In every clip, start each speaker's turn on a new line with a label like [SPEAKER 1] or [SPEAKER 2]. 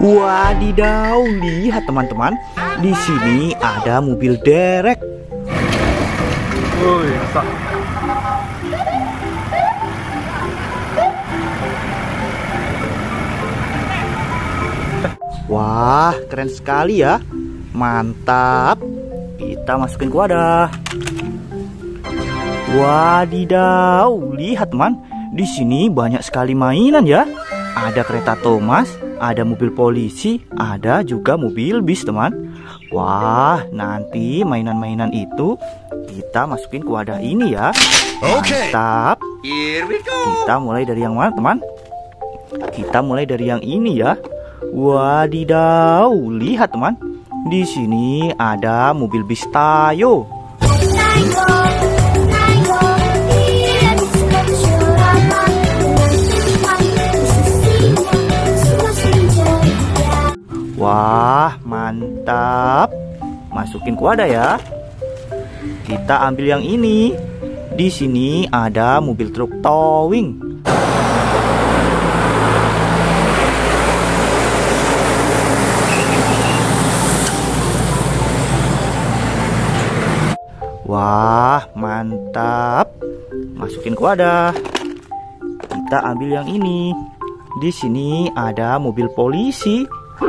[SPEAKER 1] Wadidaw, lihat teman-teman, di sini ada mobil derek.
[SPEAKER 2] Woi, Pak.
[SPEAKER 1] Wah, keren sekali ya. Mantap. Kita masukin ke wadah. Wadidaw, lihat teman, di sini banyak sekali mainan ya. Ada kereta Thomas, ada mobil polisi, ada juga mobil bis teman. Wah, nanti mainan-mainan itu kita masukin ke wadah ini ya. Mantap. Kita mulai dari yang mana teman? Kita mulai dari yang ini ya. Wadidaw, lihat teman, di sini ada mobil bis Tayo. Wah, mantap. Masukin ke wadah ya. Kita ambil yang ini. Di sini ada mobil truk towing. Wah, mantap. Masukin ke wadah. Kita ambil yang ini. Di sini ada mobil polisi.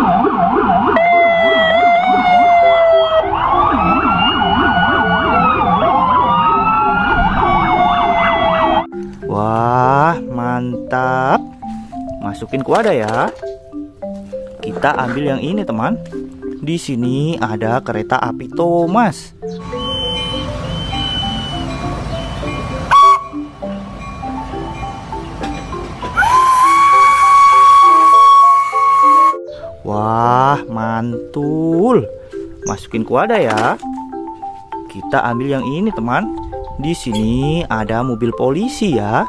[SPEAKER 1] Wah, mantap. Masukin ke wadah ya. Kita ambil yang ini, teman. Di sini ada kereta api Thomas. Wah, mantul. Masukin ke wadah ya. Kita ambil yang ini, teman. Di sini ada mobil polisi ya.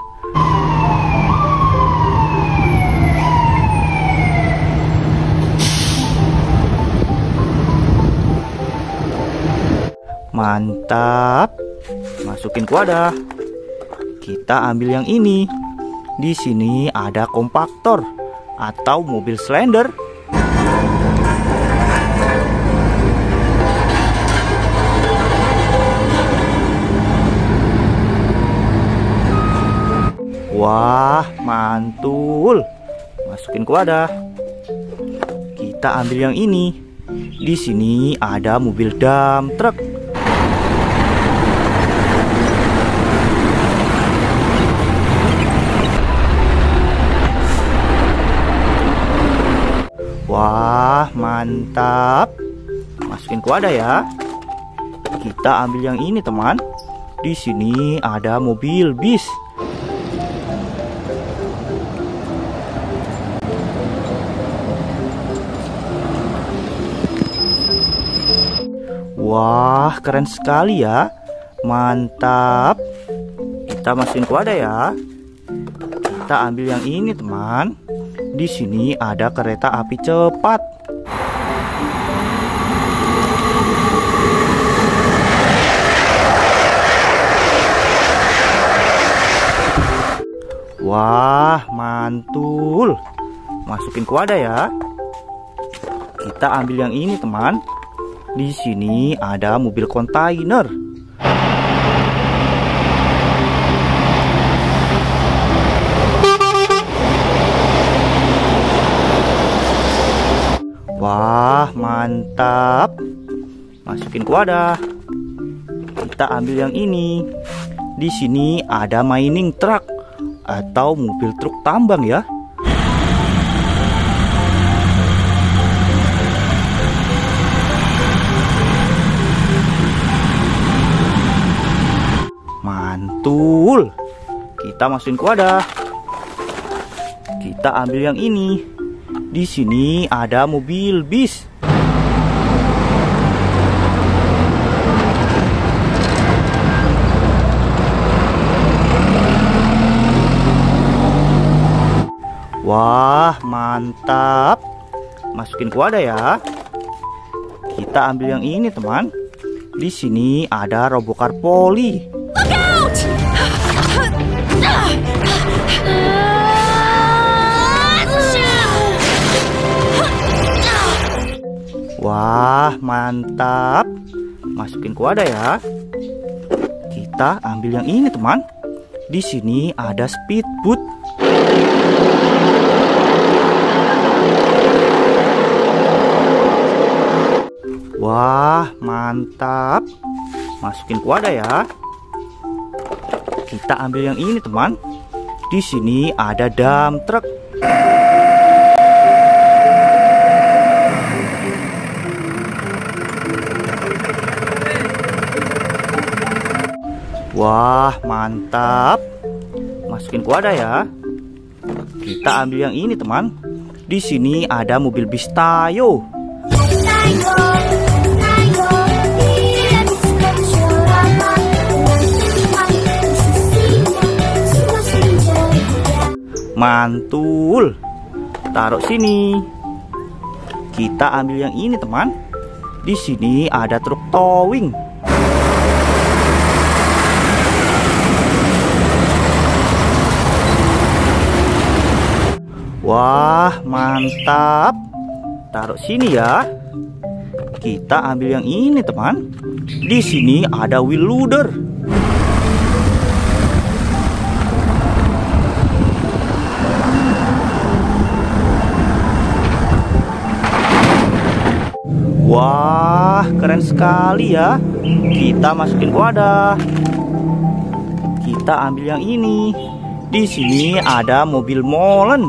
[SPEAKER 1] Mantap. Masukin ke wadah. Kita ambil yang ini. Di sini ada kompaktor atau mobil slender. Wah, mantul. Masukin ke wadah. Kita ambil yang ini. Di sini ada mobil dump truck. Wah, mantap. Masukin ke wadah ya. Kita ambil yang ini, teman. Di sini ada mobil bis. Wah, keren sekali ya. Mantap. Kita masukin ke wadah ya. Kita ambil yang ini, teman. Di sini ada kereta api cepat. Wah, mantul. Masukin ke wadah ya. Kita ambil yang ini, teman. Di sini ada mobil kontainer. Wah, mantap. Masukin ke wadah. Kita ambil yang ini. Di sini ada mining truck atau mobil truk tambang ya. Mantul. Kita masukin ke wadah. Kita ambil yang ini. Di sini ada mobil bis. Wah, mantap. Masukin ke wadah ya. Kita ambil yang ini, teman. Di sini ada robokar poli. Wah, mantap. Masukin ke wadah ya. Kita ambil yang ini, teman. Di sini ada speedboat. Wah, mantap. Masukin ke wadah ya. Kita ambil yang ini, teman. Di sini ada dump truck. Wah, mantap. Masukin ke wadah ya. Kita ambil yang ini, teman. Di sini ada mobil bis Tayo. Mantul. Taruh sini. Kita ambil yang ini, teman. Di sini ada truk towing. Wah, mantap. Taruh sini ya. Kita ambil yang ini, teman. Di sini ada wheel loader. Wah, keren sekali ya. Kita masukin ke wadah. Kita ambil yang ini. Di sini ada mobil molen.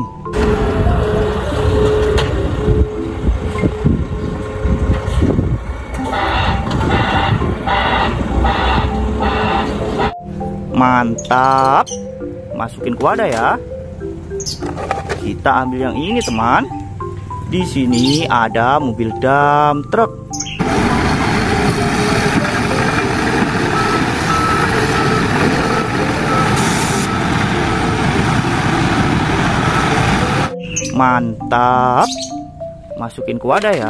[SPEAKER 1] Mantap. Masukin ke wadah ya. Kita ambil yang ini, teman. Di sini ada mobil dump truck. Mantap. Masukin ke wadah ya.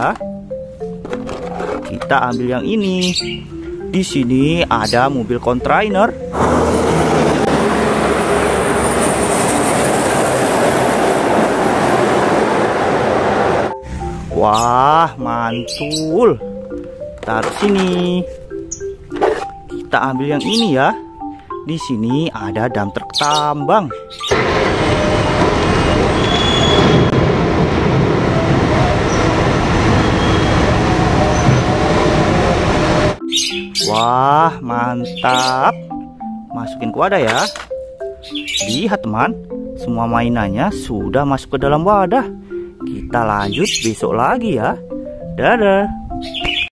[SPEAKER 1] Kita ambil yang ini. Di sini ada mobil kontainer. Wah, mantul. Taruh sini. Kita ambil yang ini ya. Di sini ada dump truck tambang. Wah, mantap. Masukin ke wadah ya. Lihat, teman. Semua mainannya sudah masuk ke dalam wadah. Kita lanjut besok lagi ya. Dadah.